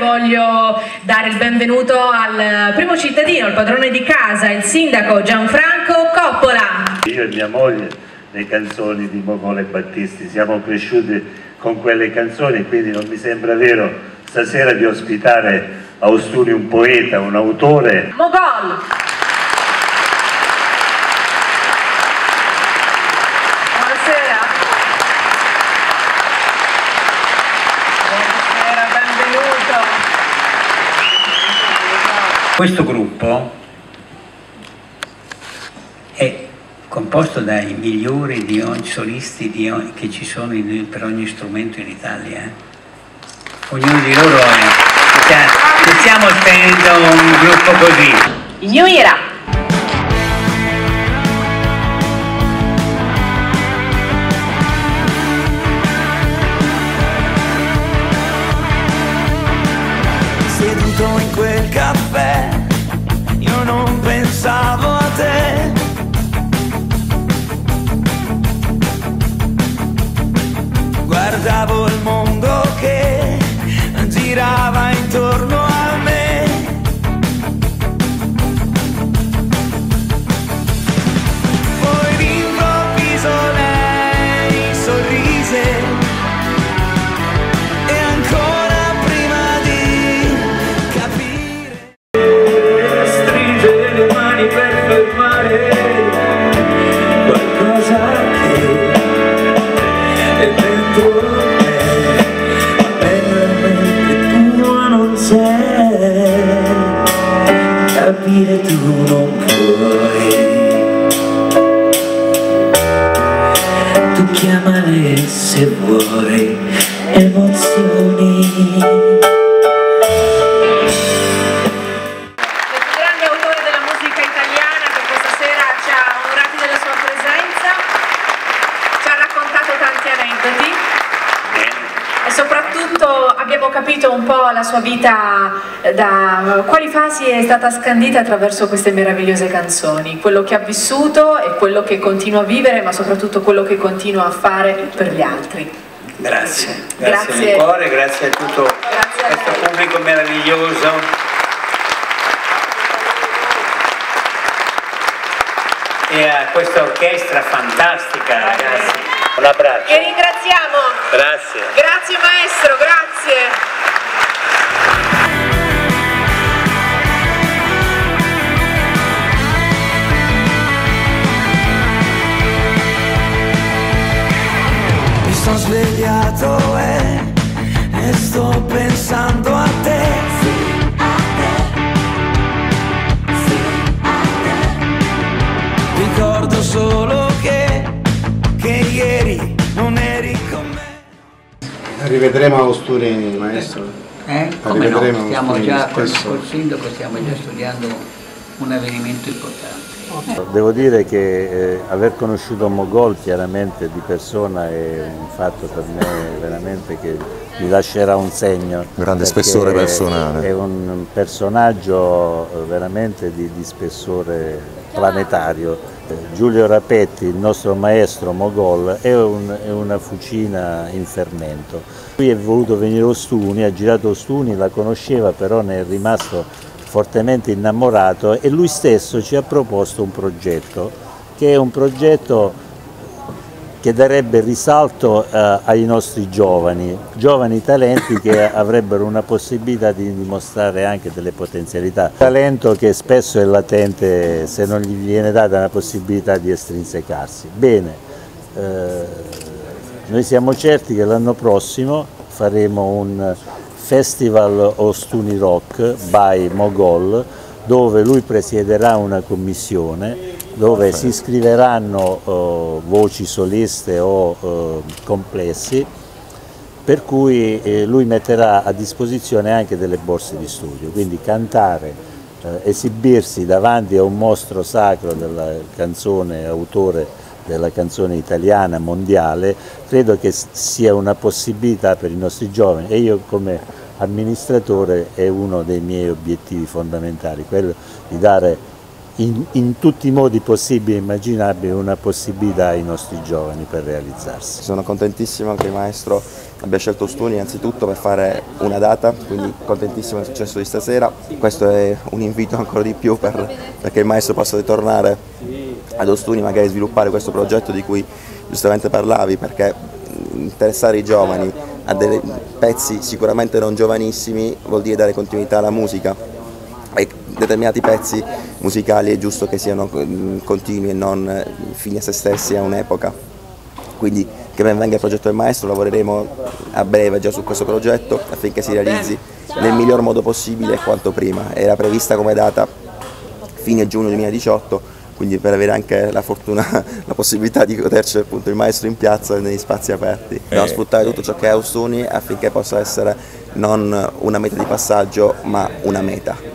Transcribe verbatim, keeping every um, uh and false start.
Voglio dare il benvenuto al primo cittadino, il padrone di casa, il sindaco Gianfranco Coppola. Io e mia moglie, le canzoni di Mogol e Battisti, siamo cresciuti con quelle canzoni, quindi non mi sembra vero stasera di ospitare a Ostuni un poeta, un autore. Mogol! Buonasera. Buonasera, benvenuto. Questo gruppo è composto dai migliori di ogni, solisti di ogni, che ci sono in, per ogni strumento in Italia. Eh? Ognuno di loro è... Cioè, stiamo tenendo un gruppo così. Il New Era. Seduto in quel caffè, io non pensavo a te. Guardavo il mondo che girava intorno a me. Poi d'improvviso lei sorrise e ancora prima di capire stringe le mani per fermare qualcosa che è dentro capire, tu non puoi, tu chiamale se vuoi emozioni. Grande autore della musica italiana che questa sera ci ha onorati della sua presenza, ci ha raccontato tanti aneddoti e soprattutto abbiamo capito un po' la sua vita, da quali fasi è stata scandita attraverso queste meravigliose canzoni, quello che ha vissuto e quello che continua a vivere, ma soprattutto quello che continua a fare per gli altri. Grazie, grazie, grazie di cuore, grazie a tutto grazie a questo pubblico meraviglioso. E a questa orchestra fantastica, ragazzi. Un abbraccio. E ringraziamo. Grazie. Grazie maestro, grazie. Mi sono svegliato e, e sto pensando a te. Sì, a te. Sì, a te. Ricordo solo che, che ieri non eri con me. Rivedremo a Ostuni, maestro? Eh? Come no? Stiamo già, col, col sindaco stiamo già studiando un avvenimento importante. Devo dire che eh, aver conosciuto Mogol chiaramente di persona è un fatto per me veramente che mi lascerà un segno. Grande spessore personale. È un personaggio veramente di, di spessore planetario. Giulio Rapetti, il nostro maestro Mogol, è, un, è una fucina in fermento. Lui è voluto venire a Ostuni, ha girato Ostuni, la conosceva, però ne è rimasto fortemente innamorato e lui stesso ci ha proposto un progetto, che è un progetto che darebbe risalto eh, ai nostri giovani, giovani talenti che avrebbero una possibilità di dimostrare anche delle potenzialità. Talento che spesso è latente se non gli viene data una possibilità di estrinsecarsi. Bene, eh, noi siamo certi che l'anno prossimo faremo un Festival Ostuni Rock by Mogol, dove lui presiederà una commissione dove si iscriveranno uh, voci soliste o uh, complessi, per cui eh, lui metterà a disposizione anche delle borse di studio, quindi cantare, eh, esibirsi davanti a un mostro sacro della canzone, autore della canzone italiana mondiale, credo che sia una possibilità per i nostri giovani e io come amministratore è uno dei miei obiettivi fondamentali, quello di dare in, in tutti i modi possibili e immaginabili una possibilità ai nostri giovani per realizzarsi. Sono contentissimo che il maestro abbia scelto Ostuni innanzitutto per fare una data, quindi contentissimo del successo di stasera. Questo è un invito ancora di più per, perché il maestro possa ritornare ad Ostuni, magari sviluppare questo progetto di cui giustamente parlavi, perché interessare i giovani a dei pezzi sicuramente non giovanissimi vuol dire dare continuità alla musica, e determinati pezzi musicali è giusto che siano continui e non fini a se stessi a un'epoca. Quindi che ben venga il progetto del maestro, lavoreremo a breve già su questo progetto affinché si realizzi nel miglior modo possibile e quanto prima. Era prevista come data fine giugno duemiladiciotto, quindi per avere anche la fortuna, la possibilità di goderci appunto il maestro in piazza e negli spazi aperti. Dobbiamo sfruttare tutto ciò che è Ostuni affinché possa essere non una meta di passaggio ma una meta.